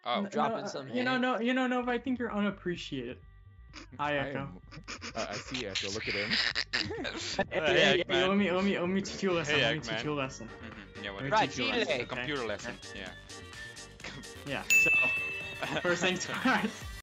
Oh, Dropping some Nova, I think you're unappreciated. Hi, Echo. I see Echo. Look at him. Hey, let me teach you a lesson. Hey, Let me teach you a lesson. Yeah, what? Let me teach you a lesson, A okay? computer lesson. Yeah. Yeah. So first things first.